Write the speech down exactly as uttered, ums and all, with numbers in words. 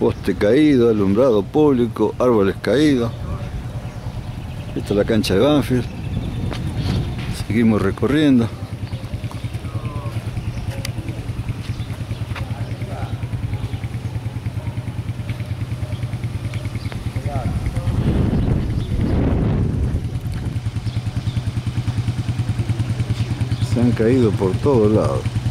Poste caído, alumbrado público, árboles caídos. Esta es la cancha de Banfield. Seguimos recorriendo. Se han caído por todos lados.